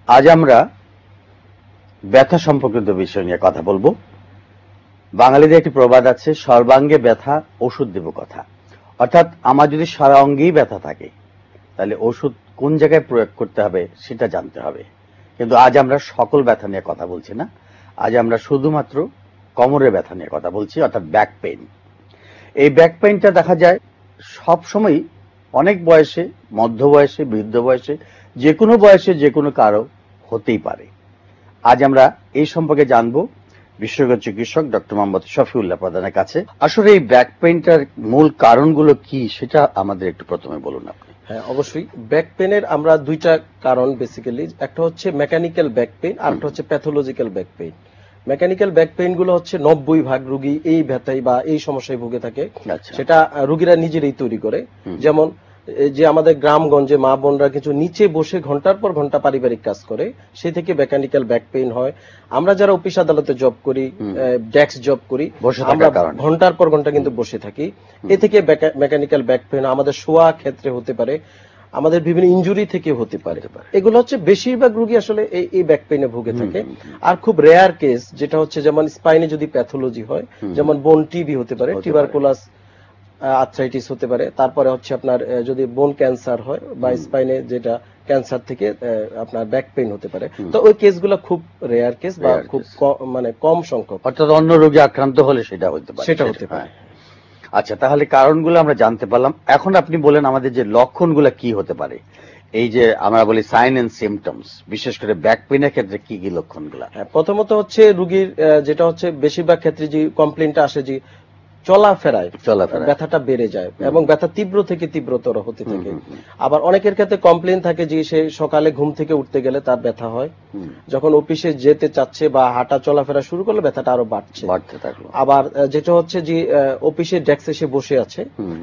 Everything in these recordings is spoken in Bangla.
আজ আমরা ব্যথা সম্পর্কিত বিষয় নিয়ে কথা বলবো। বাঙালিদের একটি প্রবাদ আছে, সর্বাঙ্গে ব্যথা ওষুধ দেব কথা। অর্থাৎ আমার যদি সারা অঙ্গেই ব্যথা থাকে তাহলে ওষুধ কোন জায়গায় প্রয়োগ করতে হবে সেটা জানতে হবে। কিন্তু আজ আমরা সকল ব্যথা নিয়ে কথা বলছি না, আজ আমরা শুধুমাত্র কোমরের ব্যথা নিয়ে কথা বলছি, অর্থাৎ ব্যাক পেইন। এই ব্যাক পেইনটা দেখা যায় সব সময়, অনেক বয়সে, মধ্য বয়সে, বৃদ্ধ বয়সে, যে কোনো বয়সে যে কোনো কারো হতেই পারে। আজ আমরা এই সম্পর্কে জানবো বিশেষজ্ঞ চিকিৎসক ডক্টর মোহাম্মদ শফিউল্লাহ প্রধানের কাছে। আসলে এই ব্যাক পেইনটার মূল কারণগুলো কি সেটা আমাদের একটু প্রথমে বলুন আপনি। হ্যাঁ, অবশ্যই। ব্যাক পেনের আমরা দুইটা কারণ বেসিক্যালি, একটা হচ্ছে মেকানিক্যাল ব্যাক পেইন আর একটা হচ্ছে pathological back pain. Mechanical back pain গুলো হচ্ছে 90% রোগী এই ব্যথায় বা এই সমস্যায় ভুগে থাকে। সেটা রোগীরা নিজেরাই তৈরি করে। যেমন যে আমাদের গ্রামগঞ্জে মা বোনরা কিছু নিচে বসে ঘন্টার পর ঘন্টা পারিবারিক কাজ করে, সেই থেকে মেকানিক্যাল ব্যাক পেইন হয়। আমরা যারা অফিস আদালতে জব করি, ডেস্ক জব করি, আমরা ঘন্টার পর ঘন্টা কিন্তু বসে থাকি, এ থেকে মেকানিক্যাল ব্যাক পেইন আমাদের শোয়া ক্ষেত্রে হতে পারে, আমাদের বিভিন্ন ইনজুরি থেকে হতে পারে। এগুলো হচ্ছে বেশিরভাগ রোগী আসলে এই ব্যাক পেইনে ভুগে থাকে। আর খুব রেয়ার কেস যেটা হচ্ছে যেমন স্পাইনে যদি প্যাথোলজি হয়, যেমন বোন টিবি হতে পারে, টিউবারকুলাস আর্থ্রাইটিস হতে পারে, তারপরে হচ্ছে আপনার যদি বোন ক্যান্সার হয় বা স্পাইনে যেটা ক্যান্সার থেকে আপনার ব্যাক পেইন হতে পারে। তো ওই কেসগুলো খুব রেয়ার কেস বা খুব মানে কম সংখ্যক, অর্থাৎ অন্য রোগী আক্রান্ত হলে সেটা হতে পারে। আচ্ছা, তাহলে কারণগুলো আমরা জানতে পারলাম। এখন আপনি বলেন আমাদের যে লক্ষণগুলো কি হতে পারে, এই যে আমরা বলি সাইন এন্ড সিমটমস, বিশেষ করে ব্যাক পেইনের ক্ষেত্রে কি কি লক্ষণগুলো? হ্যাঁ, প্রথমত হচ্ছে রোগীর যেটা হচ্ছে বেশিরভাগ ক্ষেত্রে যে কমপ্লেইনটা আসে যে চলাফেরায় ব্যথাটা বেড়ে যায় এবং ব্যথা তীব্র থেকে তীব্রতর হতে থাকে। আবার অনেকের ক্ষেত্রে কমপ্লেইন থাকে যে সে সকালে ঘুম থেকে উঠতে গেলে তার ব্যথা হয়, যখন অফিসে যেতে চাচ্ছে বা হাঁটা চলাফেরা শুরু করলে ব্যথাটা আরো বাড়তে থাকলো। আবার যেটা হচ্ছে যে অফিসের ডেস্কে সে বসে আছে,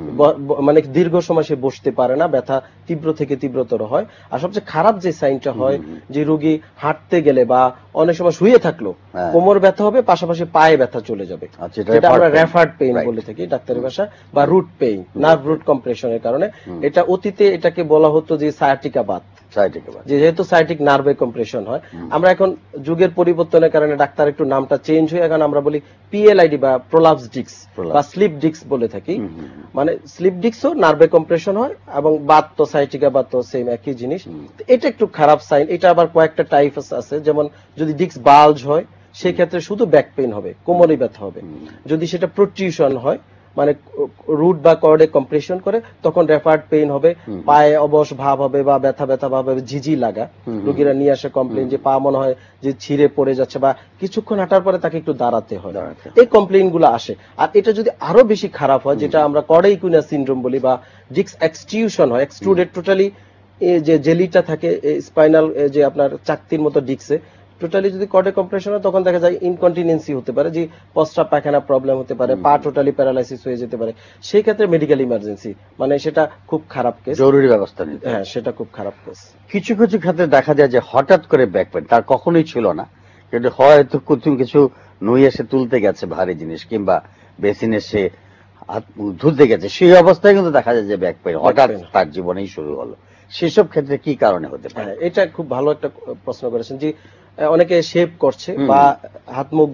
মানে দীর্ঘ সময় সে বসতে পারে না, ব্যথা তীব্র থেকে তীব্রতর হয়। আর সবচেয়ে খারাপ যে সাইনটা হয় যে রোগী হাঁটতে গেলে বা অনেক সময় শুয়ে থাকলো কোমর ব্যথা হবে, পাশাপাশি পায়ে ব্যথা চলে যাবে, যেটা আমরা রেফার্ড পেইন বলে থাকি ডাক্তারি ভাষা, বা রুট পেইন, নার্ভ রুট কম্প্রেশনের কারণে। এটা অতীতে এটাকে বলা হতো যে সায়াটিকা বাত, যেহেতু সায়াটিক নার্ভে কম্প্রেশন হয়। আমরা এখন যুগের পরিবর্তনের কারণে ডাক্তার একটু নামটা চেঞ্জ হয়ে এখন আমরা বলি পিএলআইডি বা প্রলাপস ডিস্ক বা স্লিপ ডিস্ক বলে থাকি। মানে স্লিপ ডিস্কও নার্ভে কম্প্রেশন হয় এবং বাত তো সায়াটিকা বাত তো সেম একই জিনিস। এটা একটু খারাপ সাইন। এটা আবার কয়েকটা টাইপ আছে, যেমন যদি ডিস্ক বাল্জ হয় সেই ক্ষেত্রে শুধু ব্যাক পেইন হবে, কোমরে ব্যথা হবে। যদি সেটা প্রোট্রুশন হয়, মানে রুট বা কর্ডে কম্প্রেশন করে, তখন রেফার্ড পেইন হবে, পায়ে অবশ ভাব হবে বা ব্যথা ব্যথা ভাব হবে, ঝিঝি লাগা। রোগীরা নিয়ে আসে কমপ্লেইন যে পা মনে হয় যে ছিঁড়ে পড়ে যাচ্ছে বা কিছুক্ষণ হাঁটার পরে তাকে একটু দাঁড়াতে হয়। এই কমপ্লেইন গুলো আসে। আর এটা যদি আরো বেশি খারাপ হয়, যেটা আমরা কর্ডেইকুইনা সিনড্রোম বলি, বা ডিস্ক এক্সট্রিউশন হয়, এক্সট্রুডেড টোটালি যে জেলিটা থাকে স্পাইনাল যে আপনার চাকতির মতো ডিস্কে টোটালি যদি কর্ডে কম্প্রেশন হয়, তখন দেখা যায় ইনকন্টিনেন্সি হতে পারে, যে প্রস্রাব পায়খানা প্রবলেম হতে পারে, পা টোটালি প্যারালাইসিস হয়ে যেতে পারে। সেই ক্ষেত্রে মেডিকেল ইমার্জেন্সি, মানে সেটা খুব খারাপ কেস, জরুরি ব্যবস্থা নিতে। হ্যাঁ, সেটা খুব খারাপ কেস। কিছু কিছু ক্ষেত্রে দেখা যায় যে হঠাৎ করে ব্যাক পেইন, তার কখনোই ছিল না, কিন্তু হয়তো কিছু নুই এসে তুলতে গেছে ভারী জিনিস, কিংবা বেসিনে সে হাত ধুতে গেছে, সেই অবস্থায় কিন্তু দেখা যায় যে ব্যাক পেইন হঠাৎ তার জীবনেই শুরু হলো। সেসব ক্ষেত্রে কি কারণে হতে পারে? এটা খুব ভালো একটা প্রশ্ন করেছেন। যে অনেকে শেভ করছে বা হাত মুখ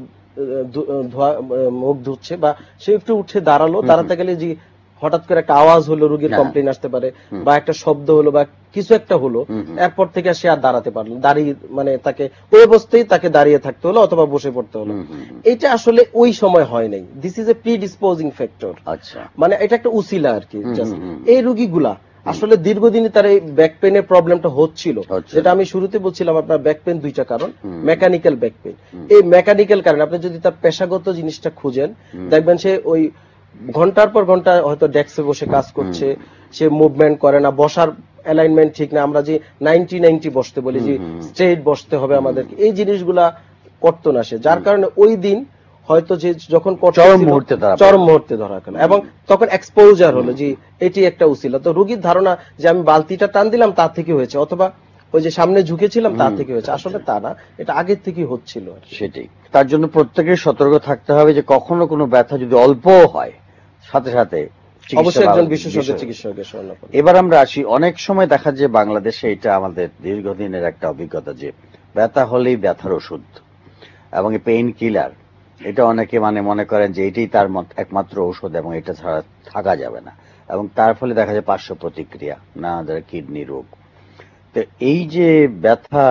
মুখ ধুচ্ছে বা সে একটু উঠে দাঁড়ালো, দাঁড়াতে গেলে যে হঠাৎ করে একটা আওয়াজ হলো, রোগীর কমপ্লেইন আসতে পারে, বা একটা শব্দ হলো বা কিছু একটা হলো, এরপর থেকে সে আর দাঁড়াতে পারলো, দাঁড়িয়ে মানে তাকে ওই অবস্থায় তাকে দাঁড়িয়ে থাকতে হলো অথবা বসে পড়তে হলো। এটা আসলে ওই সময় হয় নাই, this is a predisposing factor. আচ্ছা, মানে এটা একটা উসিলা আর কি। এই রোগীগুলা আসলে দীর্ঘদিনই তার এই ব্যাক পেইনের প্রবলেমটা হচ্ছিল, যেটা আমি শুরুতে বলছিলাম। আপনার ব্যাক পেইন দুইটা কারণ, মেকানিক্যাল ব্যাক পেইন। এই মেকানিক্যাল কারণে আপনি যদি তার পেশাগত জিনিসটা খুঁজেন, দেখবেন সে ওই ঘন্টার পর ঘন্টা হয়তো ডেস্কে বসে কাজ করছে, সে মুভমেন্ট করে না, বসার অ্যালাইনমেন্ট ঠিক না, আমরা যে 90-90 বসতে বলি, যে স্ট্রেট বসতে হবে আমাদেরকে, এই জিনিসগুলা করতো না সে, যার কারণে ওই দিন হয়তো যে যখন চরম মুহূর্তে ধরা গেল এবং তখন এক্সপোজার হলো যে এটি একটা উসিলা। তো রোগীর ধারণা যে আমি বালতিটা টান দিলাম তার থেকে হয়েছে, অথবা ওই যে সামনে ঝুঁকেছিলাম তার থেকে হয়েছে, আসলে তা না, এটা আগের থেকে হচ্ছিল। সেটাই। তার জন্য প্রত্যেকের সতর্ক থাকতে হবে যে কখনো কোনো ব্যথা যদি অল্প হয়, সাথে সাথে অবশ্যই একজন বিশেষজ্ঞ চিকিৎসকের শরণাপন্ন। এবার আমরা আসি, অনেক সময় দেখা যায় বাংলাদেশে, এটা আমাদের দীর্ঘদিনের একটা অভিজ্ঞতা যে ব্যথা হলেই ব্যথার ওষুধ এবং পেইন কিলার, এটা অনেকে মনে করেন যে এটাই তার একমাত্র ঔষধ এবং এটা ছাড়া থাকা যাবে না, এবং তার ফলে দেখা যায় পার্শ্ব প্রতিক্রিয়া, নানা ধরনের কিডনি রোগ। তো এই যে ব্যথা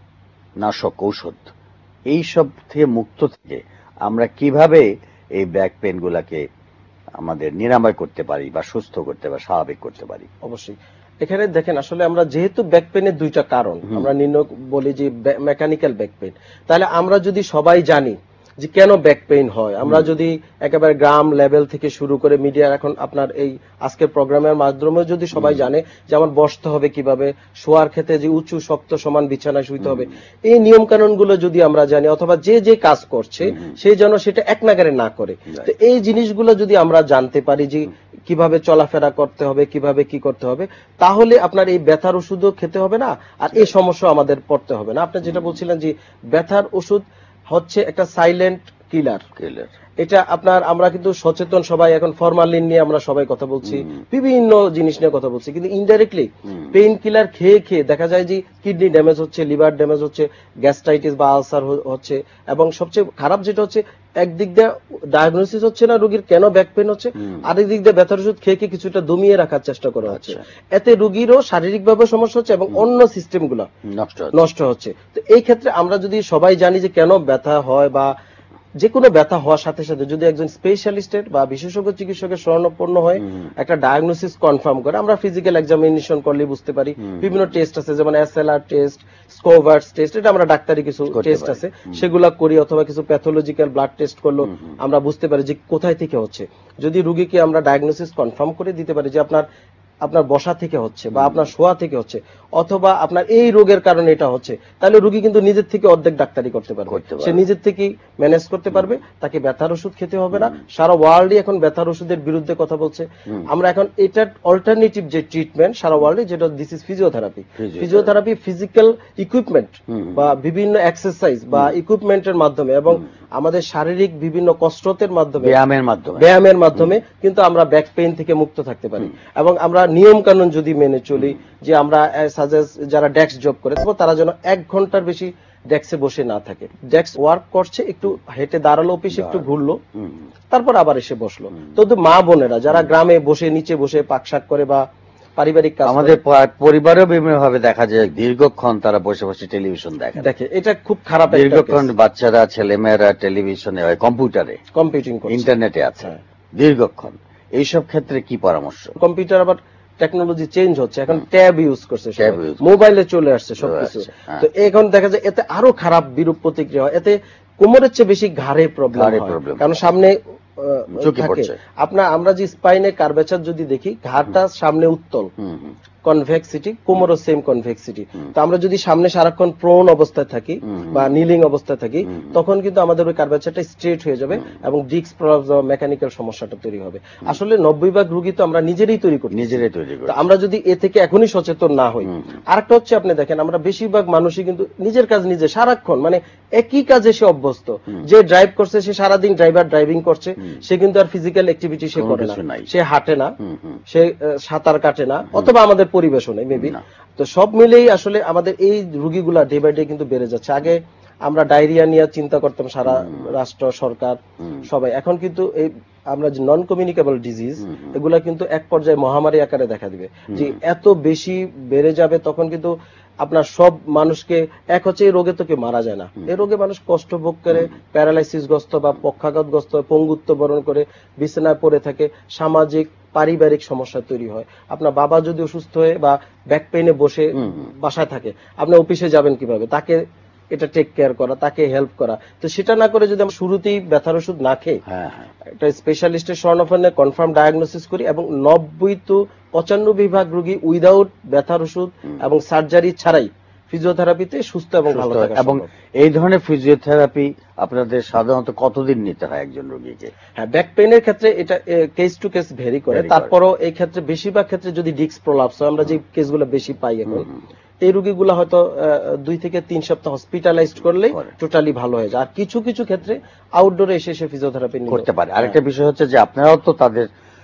নাশক ঔষধ, এই সব থেকে মুক্ত থেকে আমরা কিভাবে এই ব্যাক পেন গুলাকে আমাদের নিরাময় করতে পারি বা সুস্থ করতে পারি, স্বাভাবিক করতে পারি? অবশ্যই এখানে দেখেন, আসলে আমরা যেহেতু ব্যাক পেনের দুইটা কারণ আমরা নির্ণয় বলি যে মেকানিক্যাল ব্যাক পেন, তাহলে আমরা যদি সবাই জানি যে কেন ব্যাক পেইন হয়, আমরা যদি একেবারে গ্রাম লেভেল থেকে শুরু করে মিডিয়া, এখন আপনার এই আজকের প্রোগ্রামের মাধ্যমে যদি সবাই জানে যে আমার বসতে হবে কিভাবে, শোয়ার ক্ষেত্রে যে উঁচু শক্ত সমান বিছানায় শুইতে হবে, এই নিয়ম কানুন গুলো যদি আমরা জানি, অথবা যে যে কাজ করছে সেই যেন সেটা এক নাগারে না করে, তো এই জিনিসগুলো যদি আমরা জানতে পারি যে কিভাবে চলাফেরা করতে হবে, কিভাবে কি করতে হবে, তাহলে আপনার এই ব্যথার ওষুধও খেতে হবে না, আর এই সমস্যা আমাদের পড়তে হবে না। আপনি যেটা বলছিলেন যে ব্যথার ওষুধ হচ্ছে একটা সাইলেন্ট কিলার। এটা আপনার, আমরা কিন্তু সচেতন সবাই, এখন ফরমালিন নিয়ে আমরা সবাই কথা বলছি, বিভিন্ন জিনিস নিয়ে কথা বলছি, কিন্তু ইনডাইরেক্টলি পেইন কিলার খেয়ে খেয়ে দেখা যায় যে কিডনি ড্যামেজ হচ্ছে, লিভার ড্যামেজ হচ্ছে, গ্যাস্ট্রাইটিস বা আলসার হচ্ছে, এবং সবচেয়ে খারাপ যেটা হচ্ছে একদিক দিয়ে ডায়াগনোসিস হচ্ছে না রোগীর কেন ব্যাক পেইন হচ্ছে, আরেক দিক দিয়ে ব্যথার ওষুধ খেয়ে খেয়ে কিছুটা দমিয়ে রাখার চেষ্টা করা হচ্ছে, এতে রোগীরও শারীরিকভাবে সমস্যা হচ্ছে এবং অন্য সিস্টেম গুলো নষ্ট হচ্ছে। তো এই ক্ষেত্রে আমরা যদি সবাই জানি যে কেন ব্যথা হয়, বা যে কোনো ব্যথা হওয়ার সাথে সাথে যদি একজন স্পেশালিস্টের বা বিশেষজ্ঞ চিকিৎসকের শরণাপন্ন হয়ে একটা ডায়াগনোসিস কনফার্ম করে, আমরা ফিজিক্যাল এক্সামিনেশন করলে বুঝতে পারি, বিভিন্ন টেস্ট আছে যেমন এসএলআর টেস্ট, স্কোভার্স টেস্ট, এটা আমরা ডাক্তারি কিছু টেস্ট আছে সেগুলা করি, অথবা কিছু প্যাথোলজিক্যাল ব্লাড টেস্ট করলেও আমরা বুঝতে পারি যে কোথায় থেকে হচ্ছে। যদি রোগীকে আমরা ডায়াগনোসিস কনফার্ম করে দিতে পারি যে আপনার বসা থেকে হচ্ছে বা আপনার শোয়া থেকে হচ্ছে, অথবা আপনার এই রোগের কারণে এটা হচ্ছে, তাহলে রোগী কিন্তু নিজের থেকে অর্ধেক ডাক্তারি করতে পারবে, সে নিজের থেকেই ম্যানেজ করতে পারবে, তাকে ব্যথার ওষুধ খেতে হবে না। সারা ওয়ার্ল্ডই এখন ব্যথার ওষুধের বিরুদ্ধে কথা বলছে। আমরা এখন এটার অল্টারনেটিভ যে ট্রিটমেন্ট সারা ওয়ার্ল্ডে, যেটা this is physiotherapy. Physiotherapy physical equipment বা বিভিন্ন এক্সারসাইজ বা ইকুইপমেন্টের মাধ্যমে এবং আমাদের শারীরিক বিভিন্ন কসরতের মাধ্যমে, ব্যায়ামের মাধ্যমে কিন্তু আমরা ব্যাক পেইন থেকে মুক্ত থাকতে পারি। এবং আমরা নিয়ম কানুন যদি মেনে চলি, যে আমরা সাজেস্ট যারা ডেস্ক জব করে তারা যেন 1 ঘন্টার বেশি ডেস্কে বসে না থাকে, ডেস্ক ওয়ার্ক করছে, একটু হেঁটে দাঁড়ালো, অফিসে একটু ঘুরলো, তারপর আবার এসে বসলো। তো মা বোনেরা যারা গ্রামে বসে নিচে বসে পাকশাক করে বা পারিবারিক কাজ, আমাদের পরিবারেও বিভিন্ন ভাবে দেখা যায় দীর্ঘক্ষণ তারা বসে বসে টেলিভিশন দেখে, এটা খুব খারাপ। দীর্ঘক্ষণ বাচ্চারা, ছেলেমেয়েরা টেলিভিশনে হয়, কম্পিউটারে, কম্পিউটিং, ইন্টারনেটে আছে দীর্ঘক্ষণ, এইসব ক্ষেত্রে কি পরামর্শ? কম্পিউটার আবার টেকনোলজি চেঞ্জ হচ্ছে, এখন ট্যাব ইউজ করছে, মোবাইলে চলে আসছে সবকিছু, তো এখন দেখা যায় এতে আরো খারাপ বিরূপ প্রতিক্রিয়া হয়, এতে কোমরের চেয়ে বেশি ঘাড়ে প্রবলেম হয়, কারণ সামনে আমরা যে স্পাইনে কার্ভেচার যদি দেখি, ঘাড়টা সামনে উত্তল কনভেক্সিটি, কোমরও সেম কনভেক্সিটি, তো আমরা যদি সামনে সারাক্ষণ প্রোন অবস্থায় থাকি বা নিলিং অবস্থায় থাকি, তখন কিন্তু আমাদের ওই কার্ভেচারটা স্ট্রেট হয়ে যাবে এবং ডিস্ক প্রলাপস বা মেকানিক্যাল সমস্যাটা তৈরি হবে। আসলে 90% রোগী তো আমরা নিজেরাই তৈরি করি, আমরা যদি এ থেকে এখনই সচেতন না হই। আরেকটা হচ্ছে, আপনি দেখেন আমরা বেশিরভাগ মানুষই কিন্তু নিজের কাজ নিজে সারাক্ষণ, একই কাজে সে অভ্যস্ত, যে ড্রাইভ করছে সে সারাদিন ড্রাইভিং করছে, সে কিন্তু আর ফিজিক্যাল অ্যাক্টিভিটি সে করে না, সে হাঁটে না, সে সাঁতার কাটে না, অথবা আমাদের পরিবেশও নেই মেবি। তো সব মিলেই আসলে আমাদের এই রোগীগুলা ডে বাই ডে কিন্তু বেড়ে যাচ্ছে। আগে আমরা ডায়রিয়া নিয়ে চিন্তা করতাম সারা রাষ্ট্র সরকার সবাই, এখন কিন্তু এই আমরা যে নন কমিউনিকেবল ডিজিজ, এগুলা কিন্তু এক পর্যায়ে মহামারী আকারে দেখা দিবে, যে এত বেশি বেড়ে যাবে, তখন কিন্তু আপনার সব মানুষকে, এক হচ্ছে এই রোগে তো কেউ মারা যায় না, এই রোগে মানুষ কষ্ট ভোগ করে, প্যারালাইসিস গ্রস্ত বা পক্ষাঘাতগ্রস্ত, পঙ্গুত্ব বরণ করে বিছানায় পড়ে থাকে, সামাজিক পারিবারিক সমস্যা তৈরি হয়। আপনার বাবা যদি অসুস্থ হয়ে বা ব্যাক পেইনে বসে বাসায় থাকে, আপনি অফিসে যাবেন কিভাবে? তাকে এটা টেক কেয়ার করা, তাকে হেল্প করা, তো সেটা না করে যদি আমরা শুরুতেই ব্যথার ওষুধ না খেয়ে একটা স্পেশালিস্টের শরণাপন্নে কনফার্ম ডায়াগনোসিস করি, এবং 90 to 95% রোগী উইদাউট ব্যথার ওষুধ এবং সার্জারি ছাড়াই ফিজিওথেরাপিতে সুস্থ এবং ভালো থাকে। এবং এই ধরনের ফিজিওথেরাপি আপনাদের সাধারণত কতদিন নিতে হয় একজন রোগীকে? হ্যাঁ, ব্যাক পেইনের ক্ষেত্রে এটা কেস টু কেস ভেরি করে। তারপরও এই ক্ষেত্রে বেশিরভাগ ক্ষেত্রে যদি ডিস্ক প্রলাপস হয়, আমরা যে কেসগুলো বেশি পাই এখন, এই রোগীগুলো হয়তো 2 থেকে 3 সপ্তাহ হসপিটালাইজড করলেই টোটালি ভালো হয়ে যায়। আর কিছু কিছু ক্ষেত্রে আউটডোরে এসে ফিজিওথেরাপি করতে পারে। আরেকটা বিষয় হচ্ছে যে আপনারাও তো তাদের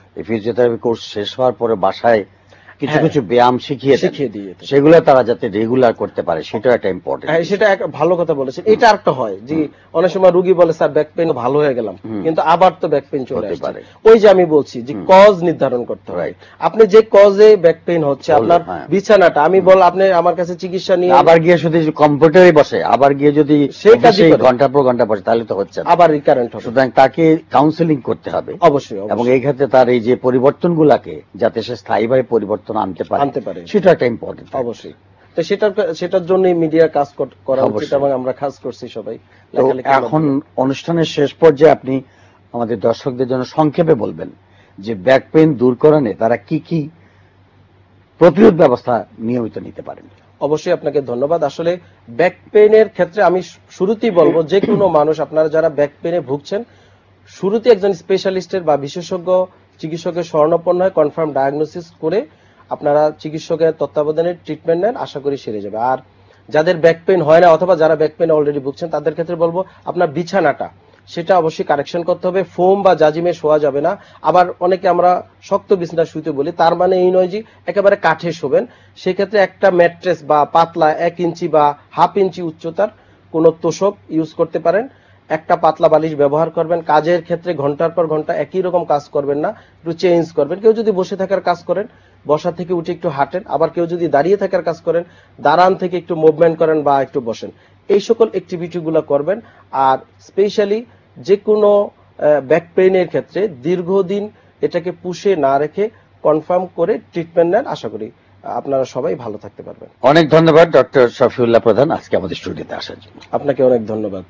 এই ফিজিওথেরাপি কোর্স শেষ হওয়ার পরে বাসায় কিছু হ্যাঁ। কিছু ব্যায়াম শিখিয়ে দিয়ে দেন। সেগুলো তারা যাতে রেগুলার করতে পারে সেটা একটা ইম্পর্টেন্ট। হ্যাঁ, সেটা এক ভালো কথা বলেছেন। এটা আরেকটা হয় যে অনেক সময় রোগী বলে স্যার ব্যাক পেইন ভালো হয়ে গেলাম, কিন্তু আবার তো ব্যাক পেইন চলে হতে আসছে। পারে। ওই যে আমি বলছি যে কজ নির্ধারণ করতে হয়। আপনি যে কজে ব্যাক পেইন হচ্ছে, আপনার বিছানাটা, আমি বল আপনি আমার কাছে চিকিৎসা নিয়ে আবার গিয়ে শুধু কম্পিউটারে বসে, আবার গিয়ে যদি সেই কাজই করে। ঘন্টার পর ঘন্টা বসে তাহলে তো হচ্ছে না, আবার রিকারেন্ট হবে। সুতরাং তাকে কাউন্সেলিং করতে হবে অবশ্যই, এবং এই ক্ষেত্রে তার এই যে পরিবর্তনগুলাকে যাতে সে স্থায়ীভাবে পরিবর্তন আনতে পারে সেটা একটা ইম্পর্টেন্ট। অবশ্যই। তো সেটার জন্য মিডিয়া কাজ করা উচিত এবং আমরা কাজ করছি সবাই। তো এখন অনুষ্ঠানের শেষ পর্যায়ে আপনি আমাদের দর্শকদের জন্য সংক্ষেপে বলবেন যে ব্যাক পেইন দূর করানে তারা কি কি প্রতিরোধ ব্যবস্থা নিয়মিত নিতে পারেন। অবশ্যই আপনাকে ধন্যবাদ। আসলে ব্যাক পেইনের ক্ষেত্রে আমি শুরুতেই বলবো যে কোনো মানুষ, আপনারা যারা ব্যাক পেইনে ভুগছেন, শুরুতে একজন স্পেশালিস্টের বা বিশেষজ্ঞ চিকিৎসকের শরণাপন্ন হয়, কনফার্ম ডায়াগনোসিস করে আপনারা চিকিৎসকের তত্ত্বাবধানে ট্রিটমেন্ট নেন, আশা করি সেরে যাবে। আর যাদের ব্যাক পেইন হয় না অথবা যারা ব্যাক পেইনে অলরেডি ভুগছেন তাদের ক্ষেত্রে বলবো আপনার বিছানাটা সেটা অবশ্যই কারেকশন করতে হবে। ফোম বা জাজিমে শোয়া যাবে না। আবার অনেকে আমরা শক্ত বিছানা শুতে বলি, তার মানে এই নয় যে একেবারে কাঠে শোবেন। সেক্ষেত্রে একটা ম্যাট্রেস বা পাতলা 1 ইঞ্চি বা হাফ ইঞ্চি উচ্চতার কোন তোষক ইউজ করতে পারেন। একটা পাতলা বালিশ ব্যবহার করবেন। কাজের ক্ষেত্রে ঘন্টার পর ঘন্টা একই রকম কাজ করবেন না, একটু চেঞ্জ করবেন। কেউ যদি বসে থাকার কাজ করেন, বসা থেকে উঠে একটু হাঁটেন। আবার কেউ যদি দাঁড়িয়ে থাকার কাজ করেন, দাঁড়ান থেকে একটু মুভমেন্ট করেন বা একটু বসেন। এই সকল অ্যাক্টিভিটি গুলো করবেন। আর স্পেশালি যে কোনো ব্যাক পেইনের ক্ষেত্রে দীর্ঘদিন এটাকে পুষে না রেখে কনফার্ম করে ট্রিটমেন্ট নেন, আশা করি আপনারা সবাই ভালো থাকতে পারবেন। অনেক ধন্যবাদ ডক্টর শফিউল্লাহ প্রধান আজকে আমাদের স্টুডিওতে আসার জন্য। আপনাকে অনেক ধন্যবাদ।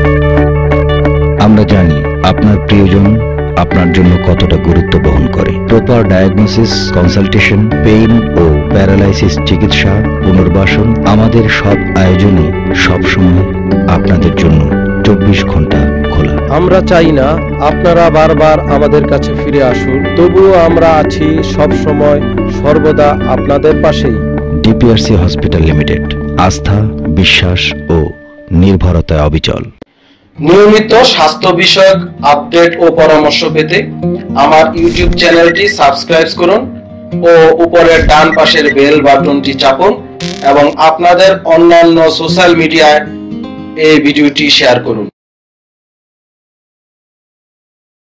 আমরা জানি আপনার প্রিয়জন আপনার জন্য কতটা গুরুত্ব বহন করে। প্রপার ডায়াগনোসিস, কনসালটেশন, পেইন ও প্যারালাইসিস চিকিৎসা, পুনর্বাসন, আমাদের সব আয়োজনে সবসময় আপনাদের জন্য 24 ঘন্টা খোলা। আমরা চাই না আপনারা বারবার আমাদের কাছে ফিরে আসুন, তবুও আমরা আছি সব সময় সর্বদা আপনাদের পাশেই। ডিপিআরসি হসপিটাল লিমিটেড, আস্থা, বিশ্বাস ও নির্ভরতায় অবিচল। নিয়মিত স্বাস্থ্য বিষয়ক আপডেট ও পরামর্শ পেতে আমার ইউটিউব চ্যানেলটি সাবস্ক্রাইব করুন ও উপরের ডান পাশের বেল বাটনটি চাপুন এবং আপনাদের অন্যান্য সোশ্যাল মিডিয়ায় এই ভিডিওটি শেয়ার করুন।